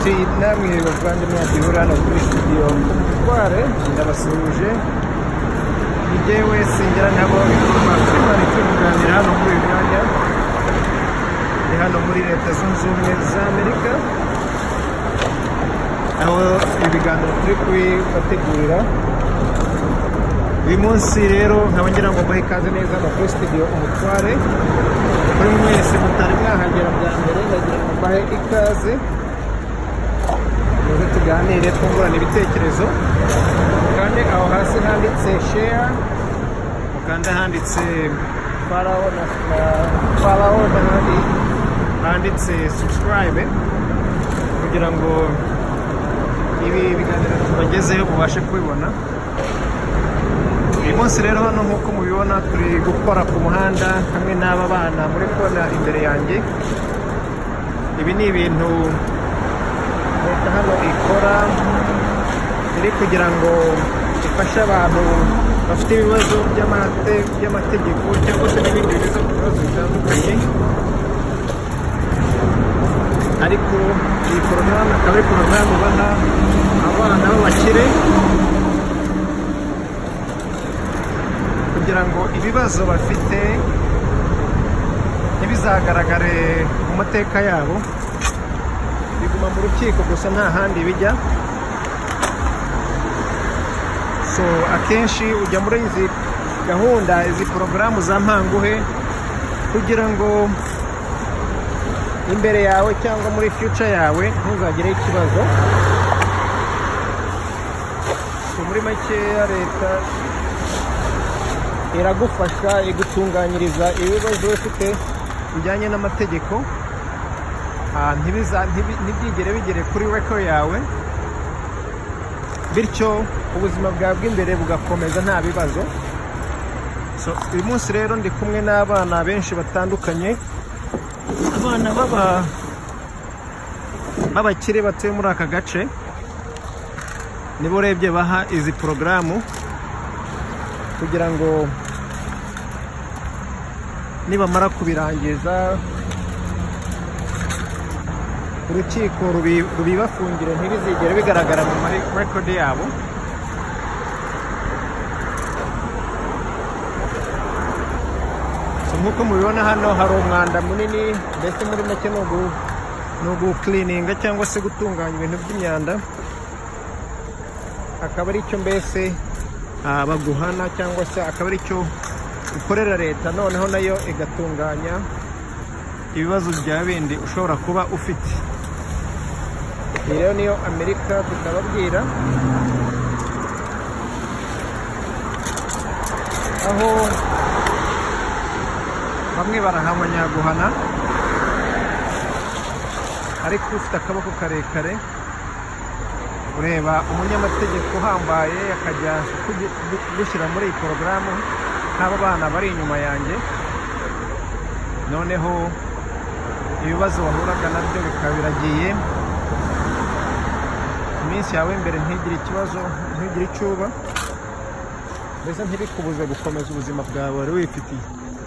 inshuti namwe bavandimwe duhura hano kuri studio Umutware, ndabasuhuje. Ni jyewe Singera Ntabo turi kuganira hano muri uyu mwanya. Ni hano muri Leta Zunze Ubumwe za Amerika, aho ibiganiro turi kubategurira. Uyu munsi rero nkaba ngira ngo muhe ikaze neza hano kuri studio Umutware. Kuri mwese mutari mwahagera bwa mbere, ndagira ngo mbahe ikaze muze tuganire twungurana ibitekerezo. Kandi aho hasi handitse share, mukanda handitse follow n'ahandi handitse subscribe, kugira ngo ibi biganiro tubagezeho mubashe kubibona. Uyu munsi rero hano nk'uko mubibona turi gukora ku muhanda hamwe n'aba bana muri kona imbere yanjye. Ibi ni ibintu leta hano ikora, iri kugira ngo ifashe abantu bafite ibibazo by'amategeko cyangwa se n'ibindi bibazo bitandukanye. Ariko iyi porogaramu akaba ari porogaramu baha abana b'abakire, kugira ngo ibibazo bafite ntibizagaragare mu mateka yabo, biguma mu rukiko gusa nta handi bijya. So akenshi ujya muri izi gahunda, izi porogaramu za mpanguhe, kugira ngo imbere yawe cyangwa muri future yawe ntuzagireho ikibazo. So muri makeya leta iragufasha, igutunganyiriza ibibazo ufite bijyanye n'amategeko, ntibyigere bigere kuri record yawe, bityo ubuzima bwawe bw'imbere bugakomeza nta bibazo. So uyu munsi rero ndi kumwe n'abana benshi batandukanye, abana b'abakire batuye muri aka gace, nibo urebye baha izi porogaramu, kugira ngo nibamara kubirangiza urukiko rubibafungire ntibizigere bigaragara mu record yabo. Nk'uko mubibona hano hari umwanda munini, mbese muri make ni ugukilininga cyangwa se gutunganya ibintu by'imyanda. Akaba ari cyo mbese baguhana, cyangwa se akaba ari cyo ukorera leta, noneho nayo igatunganya ibibazo bya bindi ushobora kuba ufite. Iyi rero niyo Amerika tutababwira, aho bamwe barahamanyaguhana, ariko ufite akaboko karekare, ureba umunyamategeko uhambaye akajya gushyira muri iyi porogaramu nk'aba bana bari inyuma yanjye, noneho ibibazo wahuraga nabyo bikaba biragiye. Iminsi yawe imbere ntigire ikibazo, ntigire icyo uba, mbese ntibikubuze gukomeza ubuzima bwawe wari wifitiye.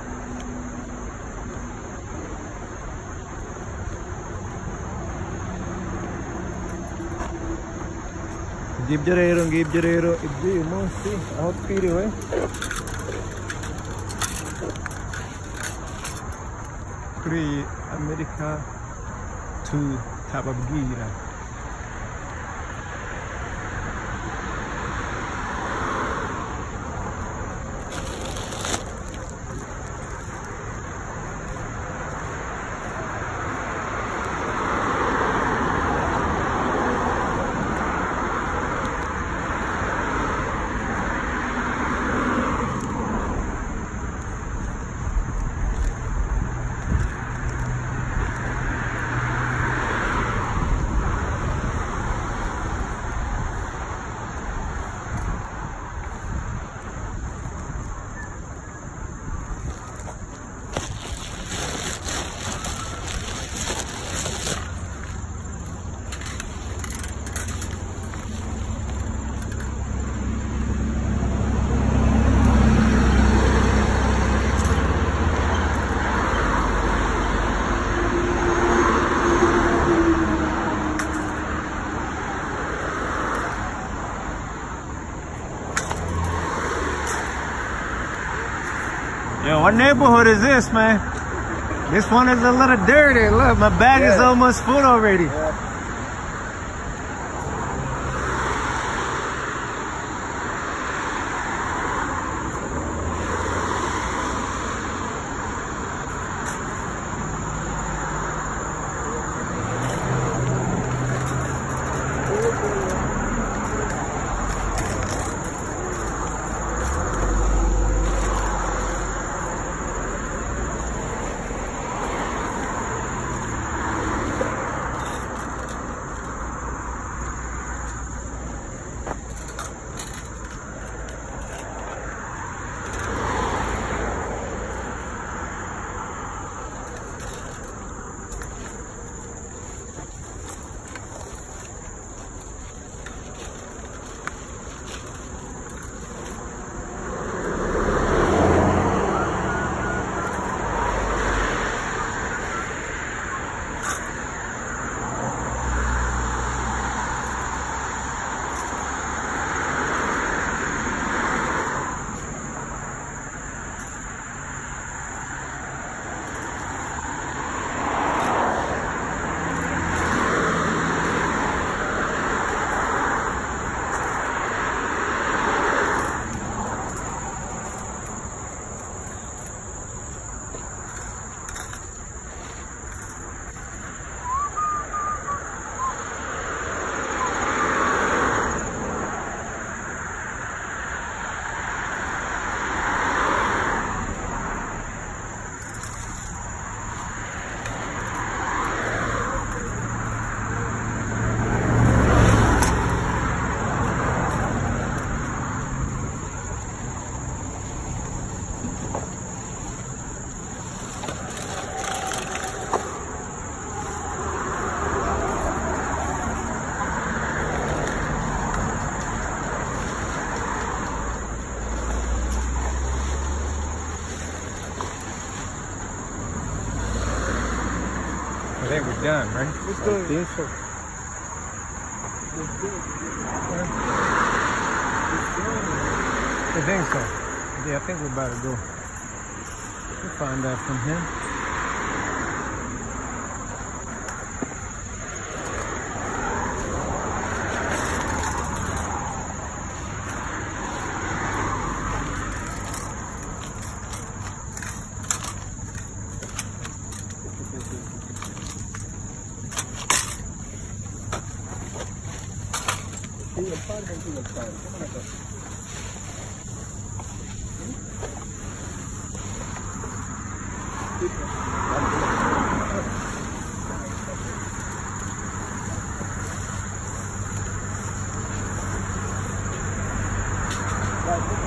Ngibyo rero iby'uyu munsi aho twiriwe. Kuri Amerika tutababwira. What neighborhood is this, man? This one is a little dirty. Look, my bag is almost full already. I think we're done, right? Let's go. I think so. Let's go. I think so. Yeah, I think we're about to go. We'll find out from him. Right.